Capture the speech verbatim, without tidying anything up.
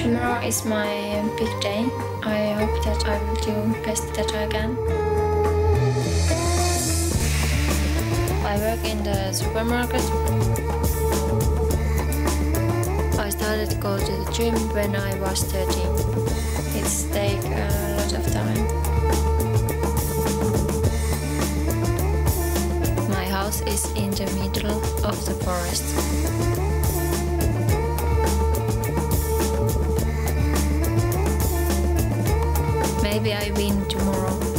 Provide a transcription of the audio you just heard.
Tomorrow is my big day. I hope that I will do best that I can. I work in the supermarket. I started to go to the gym when I was thirteen. It's take a lot of time. My house is in the middle of the forest. Maybe I win tomorrow.